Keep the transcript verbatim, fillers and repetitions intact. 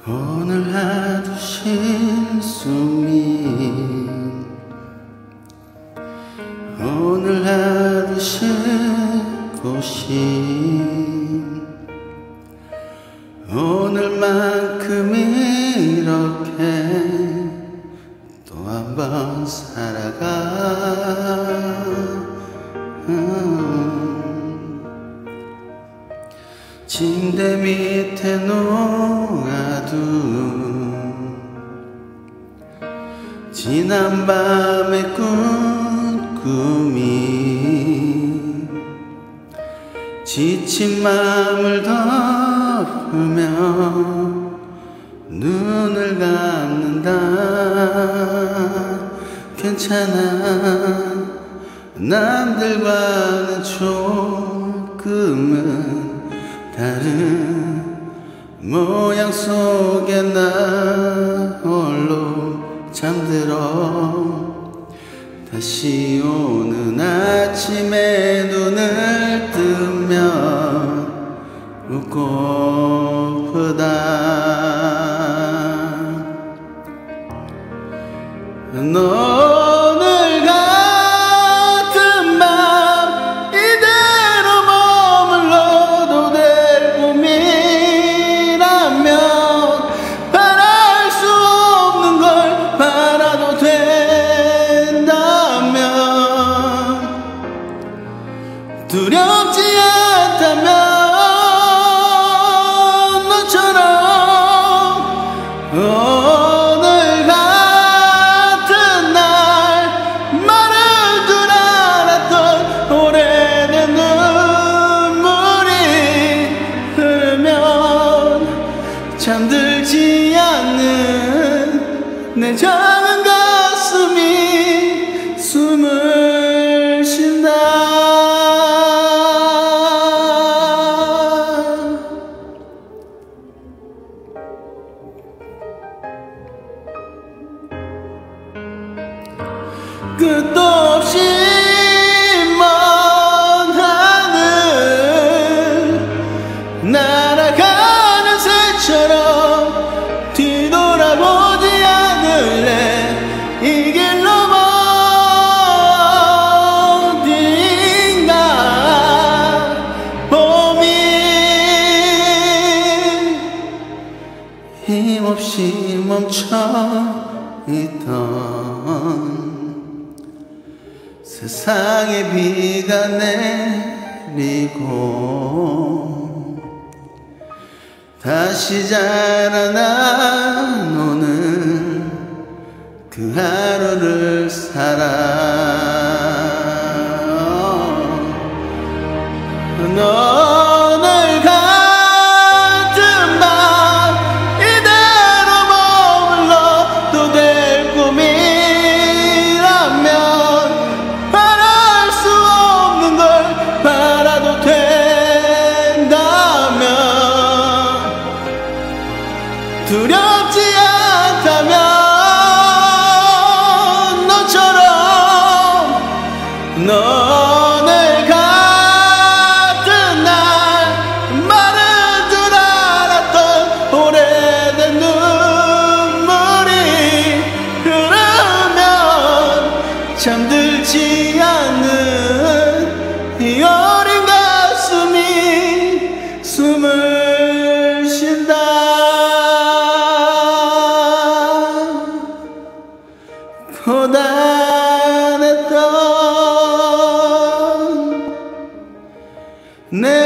오늘 하루 쉰 숨이 오늘 하루 쉬고 쉰 오늘만큼 이렇게 또 한 번 살아가 음. 침대 밑에 놓아둔 지난 밤의 꾼 꿈이 지친 마음을 덮으며 눈을 감는다. 괜찮아, 남들과는 조금은 다른 모양 속에 나 홀로 잠들어. 다시 오는 아침에 눈을 뜨면 웃고프다. 오늘 같은 밤 이대로 머물러도 될 꿈이라면 바랄 수 없는 걸 바라도 된다면 두렵지 않다면 너처럼 오늘 같은 날 마를 줄 알았던 오래된 눈물이 흐르면 잠들지 않는 내 작은 가슴이 숨을 쉰다. 끝도 없이 먼 하늘 날아가는 새처럼 뒤돌아보지 않을래. 이 길 넘어 어딘가 봄이 힘없이 멈춰있던 세상에 비가 내리고 다시 자라난 오늘 그 하루를 살아. 오늘 같은 밤 이대로 머물러도 될 꿈이라면 두렵지 않다면 너처럼 오늘 같은 날 마른 줄 알았던 오래된 눈물이 흐르면 잠들지 않는 이 어린 가슴이 숨을 쉰다. 고단했던 내